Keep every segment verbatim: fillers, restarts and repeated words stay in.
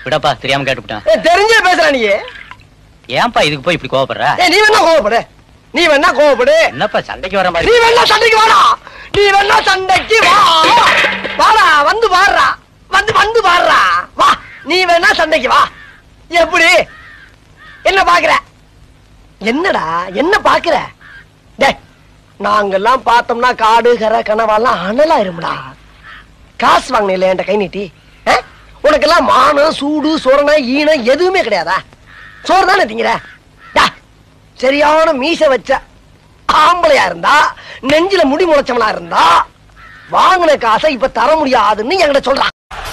விடப்பா தெரியாம கேட்டுட்டேன். தெரிஞ்சே பேசுற நீ. ஏன்பா இதுக்கு போய் இப்படி கோவப்படுற? நீ வேணா கோவப்படு, நீ வேணா கோவப்படு. என்னப்பா சண்டைக்கு வர மாதிரி? நீ வேணா சண்டைக்கு வாடா, நீ வேணா சண்டைக்கு வா. வாடா, வந்து பாடுறா, வந்து வந்து பாடுறா, வா. நீ வேணா சண்டைக்கு வா. எப்படி என்ன பாக்குற? என்னடா என்ன பாக்குற? டேய், நாங்கெல்லாம் பார்த்தோம்னா காடு கரை கனவாலாம் அனலா இருமுடா. காசு வாங்கின என்கிட்ட கை நீட்டி. உனக்கெல்லாம் மானம் சூடு சொரணை ஈனம் எதுவுமே கிடையாதா? சோறு தானே திங்கிற? சரியான மீச வச்ச ஆம்பளையா இருந்தா, நெஞ்சில முடி முளைச்சவனா இருந்தா, வாங்கின காசை இப்ப தர முடியாதுன்னு என்கிட்ட சொல்றான்.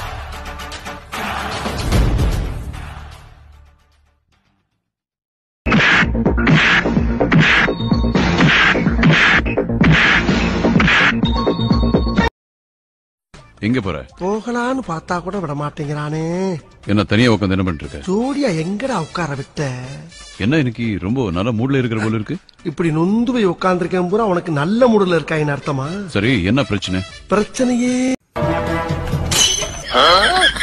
எங்க போற? போகலான்னு பார்த்தா கூட விட மாட்டேங்கிறானே. என்ன தனியா உட்காந்து என்ன பண்ணிட்டு இருக்க? ஜோடியா எங்கடா உட்கார விட்ட? என்ன இன்னைக்கு ரொம்ப நல்ல மூட்ல இருக்கிற போல இருக்கு. இப்படி நொந்து போய் உட்கார்ந்திருக்கேன் பூரா உனக்கு நல்ல மூடுல இருக்காயின்னு அர்த்தமா? சரி, என்ன பிரச்சனை? பிரச்சனையே